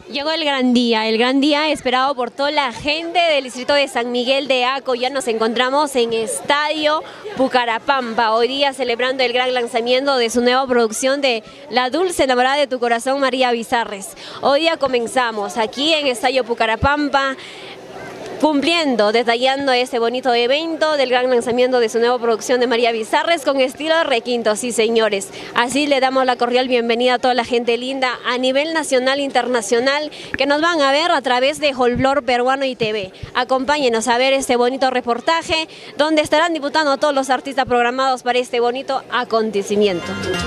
Llegó el gran día esperado por toda la gente del distrito de San Miguel de Aco. Ya nos encontramos en Estadio Pucarapampa, hoy día celebrando el gran lanzamiento de su nueva producción de La Dulce Enamorada de tu Corazón, María Bizarres. Hoy día comenzamos aquí en Estadio Pucarapampa, detallando este bonito evento del gran lanzamiento de su nueva producción de María Bizarres con estilo requinto, sí señores. Así le damos la cordial bienvenida a toda la gente linda a nivel nacional e internacional que nos van a ver a través de Folklore Peruano y TV. Acompáñenos a ver este bonito reportaje donde estarán debutando todos los artistas programados para este bonito acontecimiento.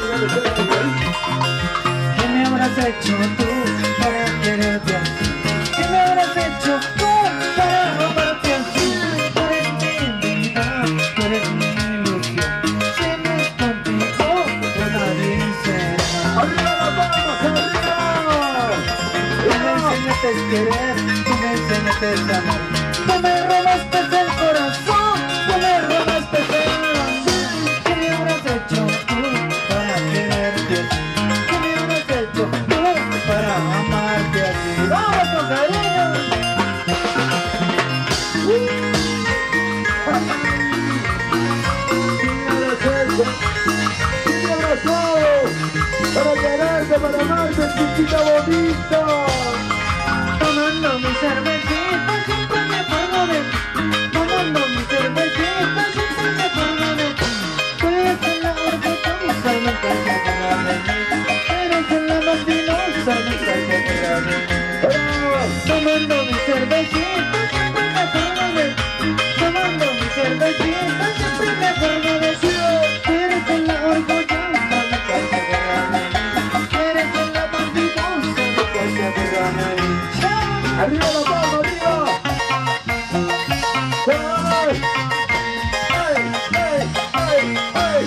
¿Qué me habrás hecho tú para quererte así? ¿Qué me habrás hecho tú para robarte así? Tú eres mi vida, tú eres mi ilusión. Si no es contigo, una dice ¡arriba las manos, arriba! Tú me enseñaste a querer, tú me enseñaste a amar. Tú me robaste el corazón, tú me robaste el alma. ¿Qué me habrás hecho tú para quererte así? ¿Qué me habrás hecho tú para amarte así? ¡Vamos con cariño! Para quererte, para amarte, chiquita bonita. Tomando mi cervecita, siempre me acuerdo de ti. Tomando mi cervecita, siempre me acuerdo de ti. Tú eres la orgullosa, nunca se acuerda de mí. Eres la mentirosa, nunca se acuerda de mí. Tomando mi cervecita, siempre me acuerdo de ti. Tomando mi cervecita, siempre me acuerdo de ti. Eres la orgullosa, nunca se acuerda de mí. Eres la mentirosa, nunca se acuerda de mí. ¡Arriba la palma, arriba! ¡Ay! ¡Ay! ¡Ay! ¡Ay!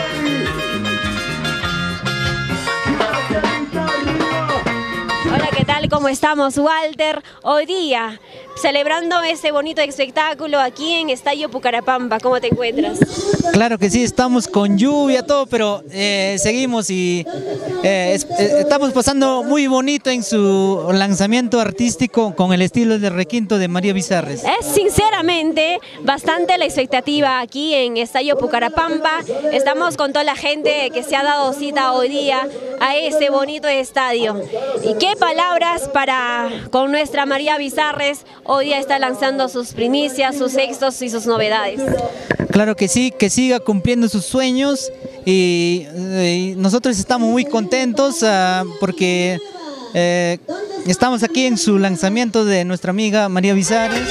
Hola, ¿qué tal? ¿Cómo estamos, Walter? Hoy día celebrando este bonito espectáculo aquí en Estadio Pucarapampa. ¿Cómo te encuentras? Claro que sí, estamos con lluvia, todo, pero seguimos y estamos pasando muy bonito en su lanzamiento artístico con el estilo de requinto de María Bizarres. Es sinceramente bastante la expectativa aquí en Estadio Pucarapampa. Estamos con toda la gente que se ha dado cita hoy día a este bonito estadio. ¿Y qué palabras con nuestra María Bizarres? Hoy día está lanzando sus primicias, sus éxitos y sus novedades. Claro que sí, que siga cumpliendo sus sueños y nosotros estamos muy contentos porque estamos aquí en su lanzamiento de nuestra amiga María Bizarres.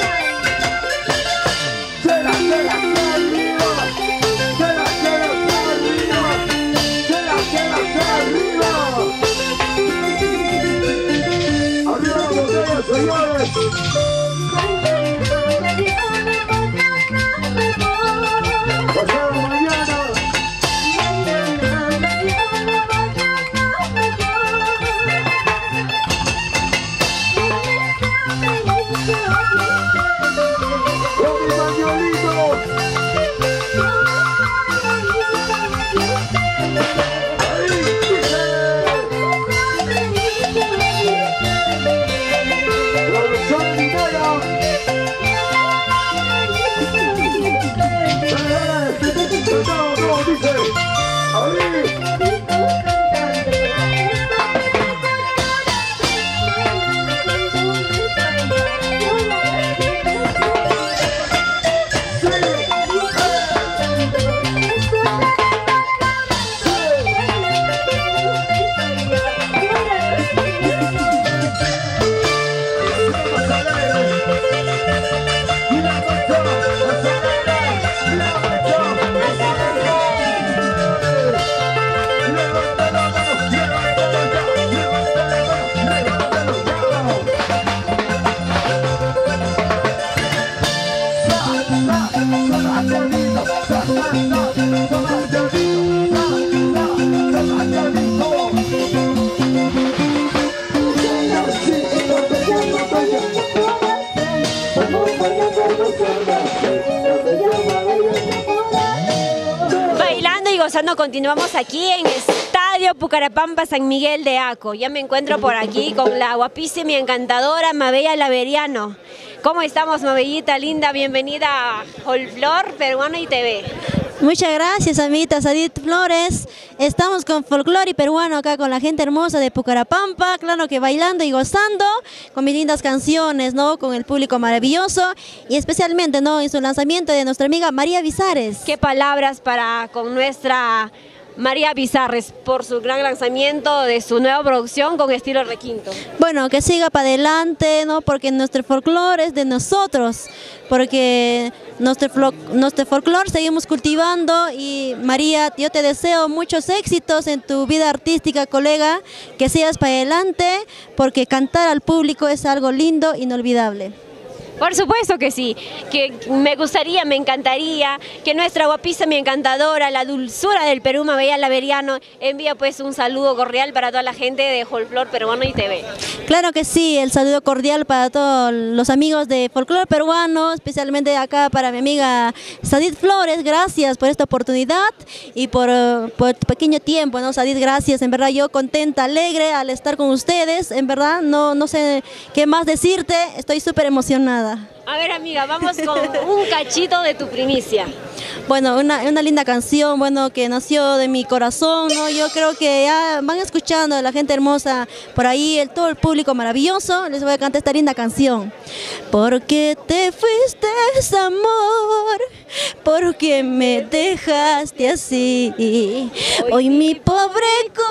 Bailando y gozando, continuamos aquí en Estadio Estadio Pucarapampa San Miguel de Aco. Ya me encuentro por aquí con la guapísima y encantadora Mabella Laveriano. ¿Cómo estamos, Mabellita linda? Bienvenida a Folklore Peruano y TV. Muchas gracias, amiguita Sadit Flores. Estamos con Folklore Peruano acá con la gente hermosa de Pucarapampa, claro que bailando y gozando con mis lindas canciones, ¿no? Con el público maravilloso y especialmente, ¿no? En su lanzamiento de nuestra amiga María Vizares. ¿Qué palabras con nuestra María Vizares por su gran lanzamiento de su nueva producción con estilo requinto? Bueno, que siga para adelante, ¿no? Porque nuestro folclore es de nosotros, porque nuestro folclore seguimos cultivando y María, yo te deseo muchos éxitos en tu vida artística, colega, que sigas para adelante, porque cantar al público es algo lindo, inolvidable. Por supuesto que sí, que me gustaría, me encantaría que nuestra guapísima y encantadora, la dulzura del Perú, Mabella Laveriano, envía pues un saludo cordial para toda la gente de Folklore Peruano y TV. Claro que sí, el saludo cordial para todos los amigos de Folklore Peruano, especialmente acá para mi amiga Sadit Flores. Gracias por esta oportunidad y por tu pequeño tiempo, ¿no, Sadit? Gracias, en verdad yo contenta, alegre al estar con ustedes, en verdad no sé qué más decirte, estoy súper emocionada. A ver, amiga, vamos con un cachito de tu primicia. Bueno, una linda canción, bueno, que nació de mi corazón, ¿no? Yo creo que ya van escuchando a la gente hermosa por ahí, todo el público maravilloso, les voy a cantar esta linda canción. Porque te fuiste, amor, porque me dejaste así. Hoy mi pobre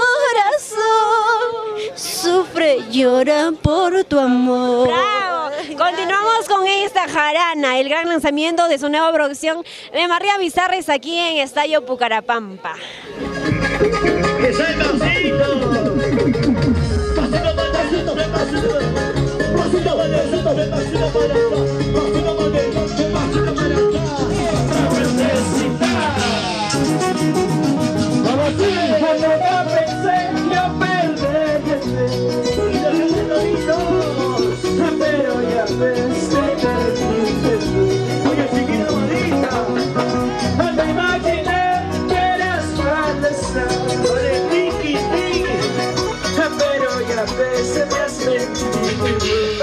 corazón sufre, llora por tu amor. ¡Bravo! Continuamos con esta jarana, el gran lanzamiento de su nueva producción de María Vizares aquí en Estadio Pucarapampa. ¡Que sea el pasito! ¡Pasito, pasito, pasito! ¡Pasito, pasito, pasito para acá! ¡Pasito, pasito para acá! ¡Vamos a ir! ¡Cuando no pensé yo perderme! ¡Y los redonditos! ¡Pero ya pensé perderte! ¡Oye, chiquita bonita! ¡No te imaginé que eras falsa! ¡Oye, tiki, tiki! ¡Pero ya pensé me has mentido!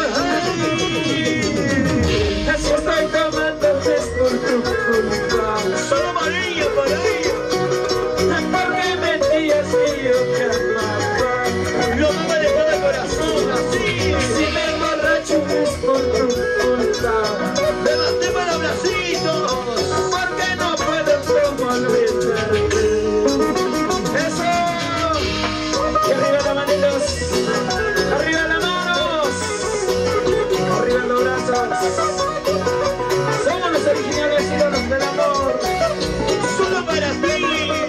¡Así estoy tomando es por tu culpa! ¡Solo María para ella! Porque mentías que yo te amaba. Lo me dejó de corazón así. Si me emborracho es por tu culpa. Levantemos los bracitos, porque no puedo como olvidarte. Eso. Y arriba las manitos, arriba las manos, arriba los brazos. Somos los originales ídolos del amor. Solo para ti.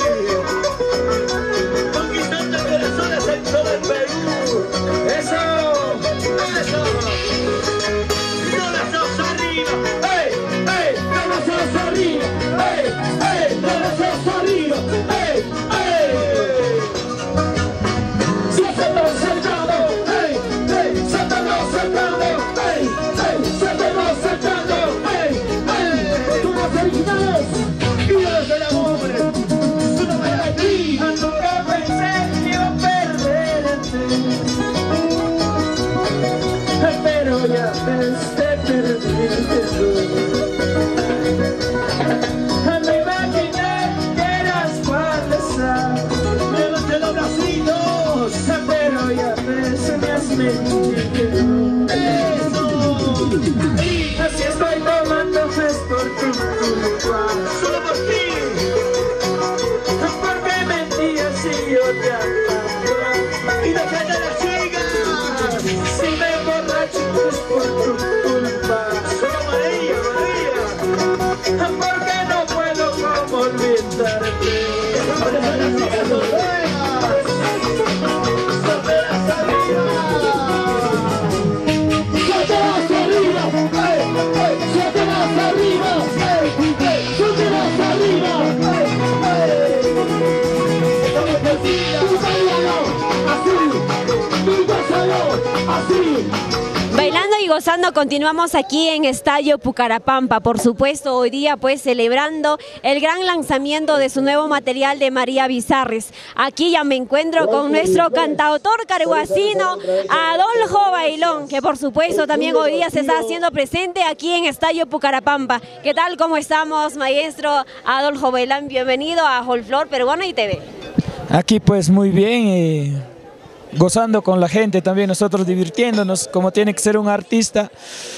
Conquistando corazones en todo el Perú. Eso, eso. No las dos arriba. ¡Ey, ey! No las dos arriba. ¡Ey, ey! No las dos arriba. ¡Ey, ey! Si se nos sentado. ¡Ey, ey! Se te nos sentado. ¡Ey, ey! Se te nos sentado. ¡Ey, ey! Tú los originales y los del amor. Solo para ti. Nunca pensé yo perderte. Pero ya pensé perderte. Me imaginé que eras falsa. Levanté los bracitos, pero ya pensé me has mentido. Eso. Así estoy tomando es por tu culpa. Solo por ti. Porque mentías y yo te amaba. Y no te las sigas. Si me emborracho es por tu culpa. Solo María, María. Porque no puedo como olvidarte. Solteras arriba. Solteras arriba. Solteras arriba. Solteras arriba. Tú bailalo así. Tú gózalo así. Bailando y y gozando, continuamos aquí en Estadio Pucarapampa. Por supuesto, hoy día pues celebrando el gran lanzamiento de su nuevo material de María Bizarres. Aquí ya me encuentro con nuestro cantautor carhuacino Adolfo Bailón, que por supuesto también hoy día se está haciendo presente aquí en Estadio Pucarapampa. ¿Qué tal? ¿Cómo estamos, maestro Adolfo Bailón? Bienvenido a Folklore Peruano y TV. Aquí pues muy bien, gozando con la gente también, nosotros divirtiéndonos como tiene que ser un artista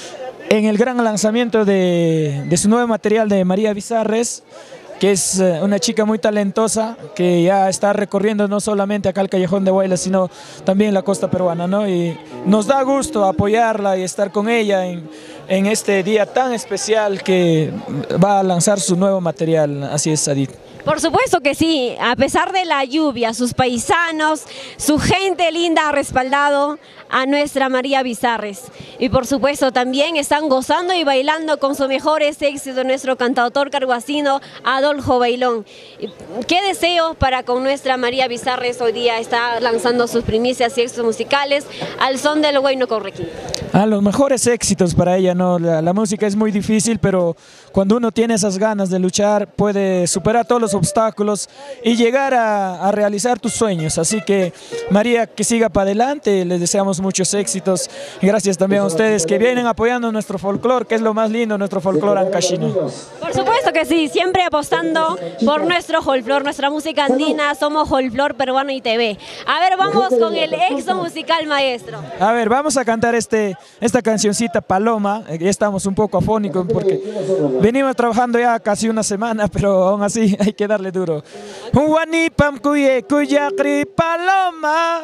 en el gran lanzamiento de su nuevo material de María Bizarres, que es una chica muy talentosa que ya está recorriendo no solamente acá el Callejón de Huaylas, sino también la costa peruana, ¿no? Y nos da gusto apoyarla y estar con ella en este día tan especial que va a lanzar su nuevo material. Así es, Adit. Por supuesto que sí, a pesar de la lluvia, sus paisanos, su gente linda ha respaldado a nuestra María Bizarres. Y por supuesto también están gozando y bailando con sus mejores éxitos nuestro cantautor carhuacino Adolfo Bailón. ¿Qué deseo para con nuestra María Bizarres? Hoy día está lanzando sus primicias y éxitos musicales al son del Huayno Correquín. Los mejores éxitos para ella, ¿no? La música es muy difícil, pero cuando uno tiene esas ganas de luchar, puede superar todos los obstáculos y llegar a realizar tus sueños. Así que María, que siga para adelante, les deseamos muchos éxitos. Y gracias también a ustedes que vienen apoyando nuestro folclore, que es lo más lindo, nuestro folclore ancashino. Por supuesto que sí, siempre apostando por nuestro folclore, nuestra música andina, somos Folklore Peruano y TV. A ver, vamos con el éxito musical, maestro. A ver, vamos a cantar esta cancioncita Paloma. Ya estamos un poco afónicos porque venimos trabajando ya casi una semana, pero aún así hay que darle duro. Wanipam kuye kuyakri paloma,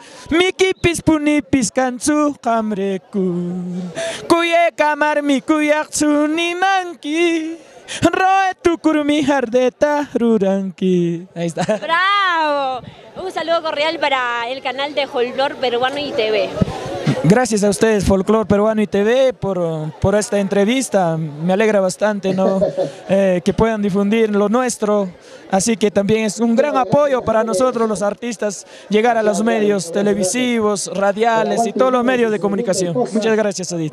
mikipis punipis kansu kamreku, kuye kamar mi kuyak sunimanki, roe tu kurmi hardeta ruranki. Ahí está. ¡Bravo! Un saludo cordial para el canal de Folklore Peruano y TV. Gracias a ustedes, Folklore Peruano y TV, por esta entrevista. Me alegra bastante, ¿no? Que puedan difundir lo nuestro. Así que también es un gran apoyo para nosotros los artistas llegar a los medios televisivos, radiales y todos los medios de comunicación. Muchas gracias, Edith.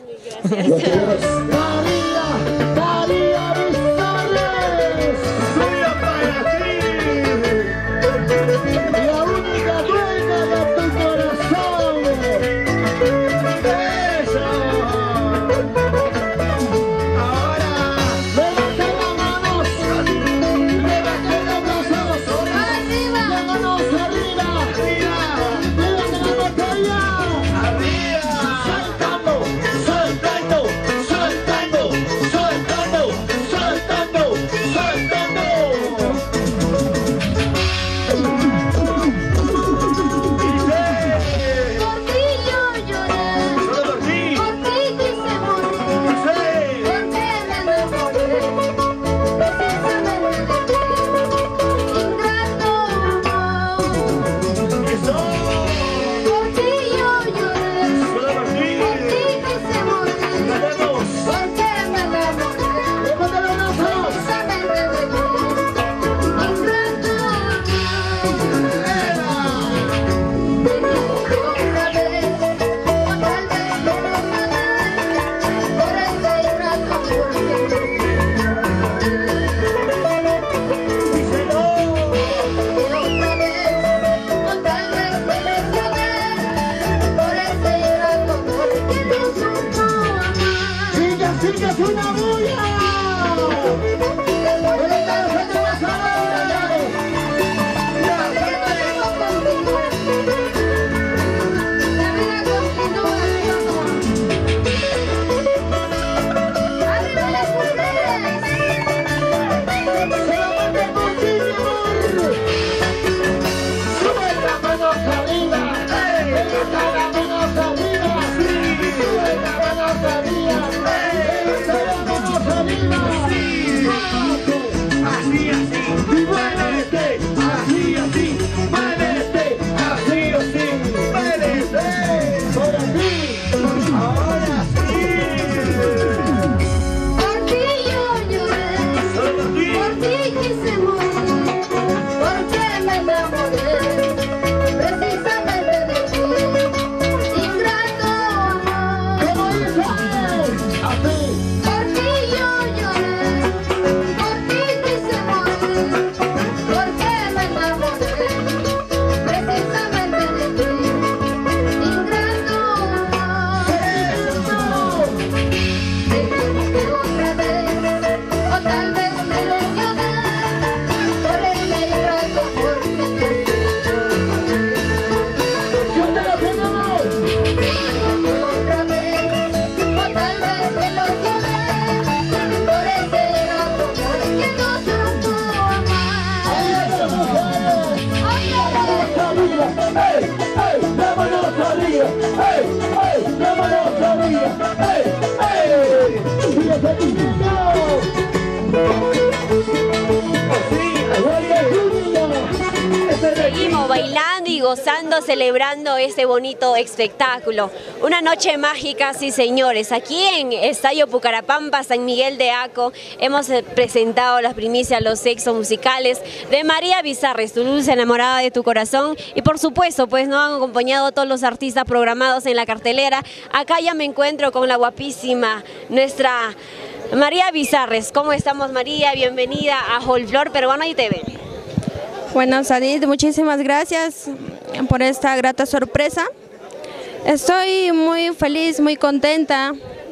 Arriba, Seguimos bailando y gozando, celebrando este bonito espectáculo. Una noche mágica, sí señores. Aquí en Estadio Pucarapampa, San Miguel de Aco, hemos presentado las primicias, los éxitos musicales de María Bizarres, tu dulce enamorada de tu corazón. Y por supuesto, pues nos han acompañado todos los artistas programados en la cartelera. Acá ya me encuentro con la guapísima, nuestra María Bizarres. ¿Cómo estamos, María? Bienvenida a Folklore Peruano y TV. Bueno, Sadid, muchísimas gracias por esta grata sorpresa. Estoy muy feliz, muy contenta,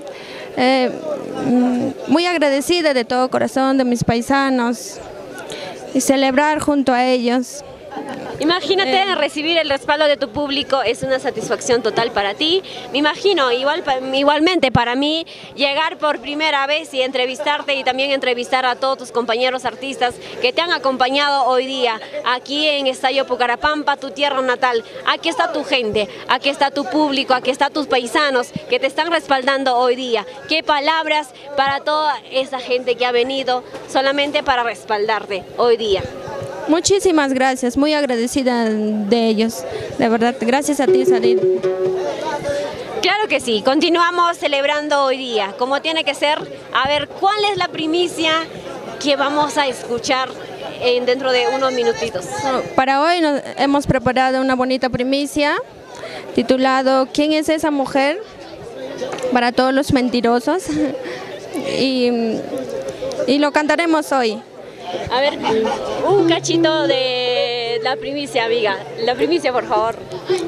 muy agradecida de todo corazón de mis paisanos y celebrar junto a ellos. Imagínate recibir el respaldo de tu público, es una satisfacción total para ti. Me imagino, igualmente para mí, llegar por primera vez y entrevistarte y también entrevistar a todos tus compañeros artistas que te han acompañado hoy día aquí en Estadio Pucarapampa, tu tierra natal. Aquí está tu gente, aquí está tu público, aquí están tus paisanos que te están respaldando hoy día. ¿Qué palabras para toda esa gente que ha venido solamente para respaldarte hoy día? Muchísimas gracias, muy agradecida de ellos, de verdad, gracias a ti, Sadid. Claro que sí, continuamos celebrando hoy día, como tiene que ser. A ver, ¿cuál es la primicia que vamos a escuchar dentro de unos minutitos? Para hoy hemos preparado una bonita primicia, titulado ¿Quién es esa mujer? Para todos los mentirosos, y lo cantaremos hoy. A ver, un cachito de la primicia, amiga. La primicia, por favor.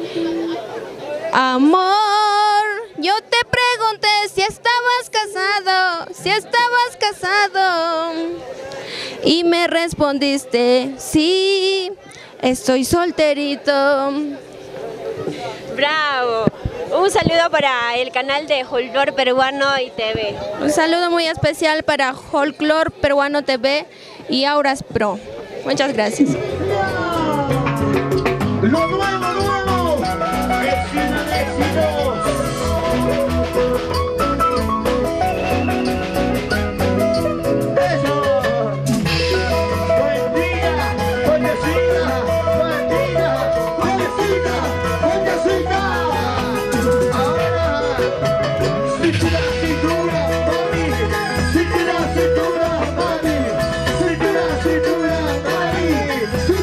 Amor, yo te pregunté si estabas casado, y me respondiste, sí, estoy solterito. ¡Bravo! Un saludo para el canal de Folklore Peruano y TV. Un saludo muy especial para Folklore Peruano TV y Auras Pro. Muchas gracias. Lo nuevo, éxito. Eso. Buen día, buenecita. Ahora, cintura, mami. Cintura, mami. Cintura, mami.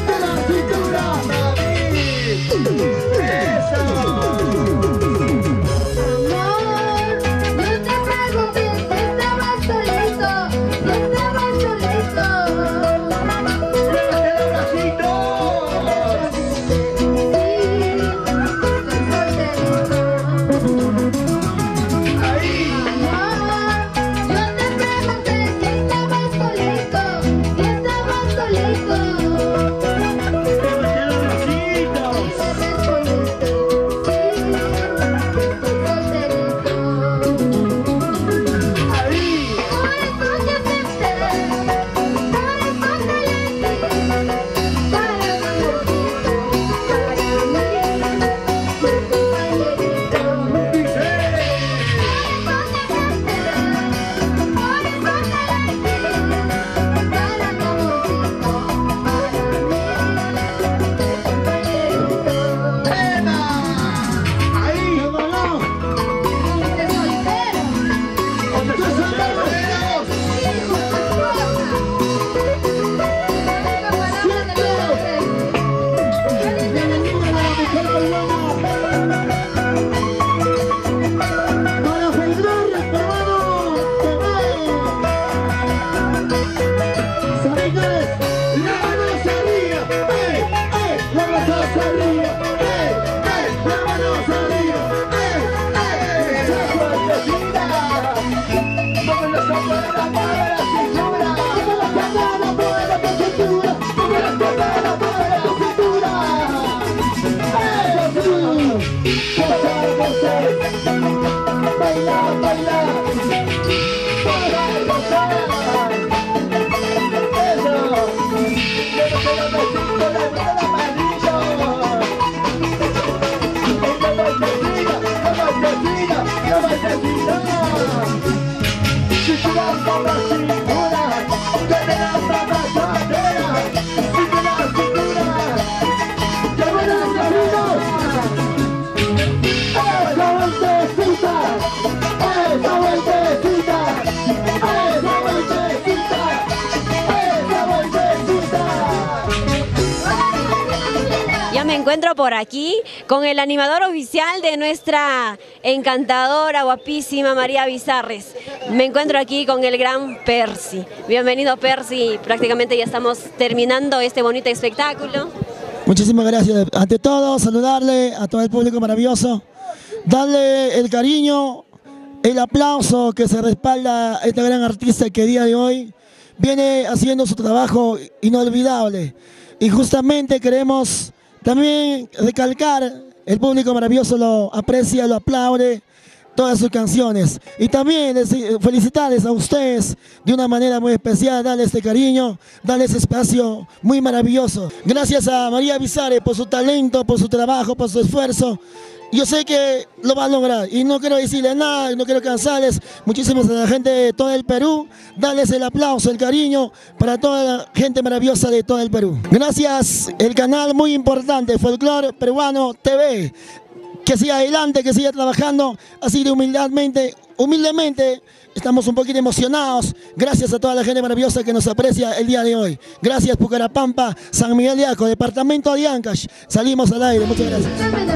Me encuentro por aquí con el animador oficial de nuestra encantadora, guapísima María Bizarres. Me encuentro aquí con el gran Percy. Bienvenido, Percy. Prácticamente ya estamos terminando este bonito espectáculo. Muchísimas gracias. Ante todo, saludarle a todo el público maravilloso, darle el cariño, el aplauso que se respalda a esta gran artista que el día de hoy viene haciendo su trabajo inolvidable. Y justamente queremos también recalcar, el público maravilloso lo aprecia, lo aplaude, todas sus canciones. Y también felicitarles a ustedes de una manera muy especial, darles este cariño, darles ese espacio muy maravilloso. Gracias a María Bizarres por su talento, por su trabajo, por su esfuerzo. Yo sé que lo va a lograr y no quiero decirle nada, no quiero cansarles. Muchísimas a la gente de todo el Perú, darles el aplauso, el cariño para toda la gente maravillosa de todo el Perú. Gracias, el canal muy importante, Folclore Peruano TV. Que siga adelante, que siga trabajando así de humildemente. Estamos un poquito emocionados. Gracias a toda la gente maravillosa que nos aprecia el día de hoy. Gracias, Pucarapampa, San Miguel de Aco, departamento de Ancash. Salimos al aire, muchas gracias.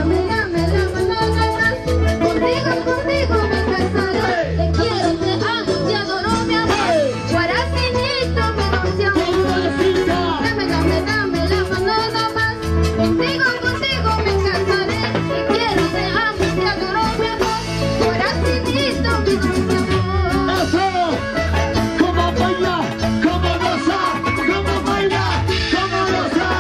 Contigo me casaré. Te quiero, te amo, te adoro, mi amor. Guaracinito, mi ilusión. Dame la mano nomás. Contigo me casaré. Te quiero, te amo, te adoro, mi amor. Guaracinito, mi ilusión. Eso, como baila, como goza, como baila, como goza.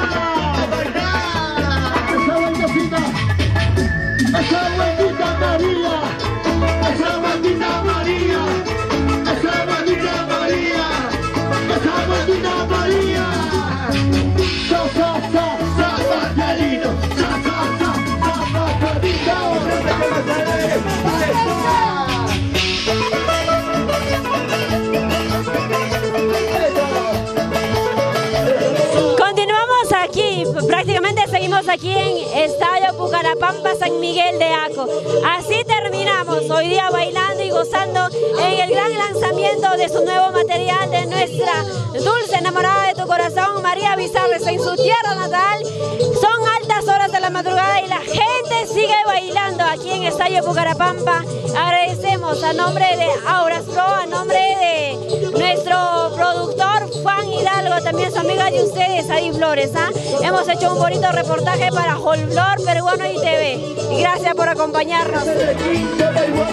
Esa vueltecita, esa vueltita María. Esa bandita María, esa bandita María, esa bandita María. Zapaterito, Continuamos aquí, prácticamente seguimos aquí en Estadio Pucarapampa, San Miguel de Aco. Así terminamos hoy día bailando y gozando en el gran lanzamiento de su nuevo material de nuestra dulce enamorada de tu corazón, María Bizarres, en su tierra natal. Son altas horas de la madrugada y la gente sigue bailando aquí en Estadio Pucarapampa. Agradecemos a nombre de Auras Pro, a nombre de nuestro productor Juan Hidalgo, también su amiga de ustedes, Adi Flores. Hemos hecho un bonito reportaje para Folclore Peruano y TV. Y gracias por acompañarnos.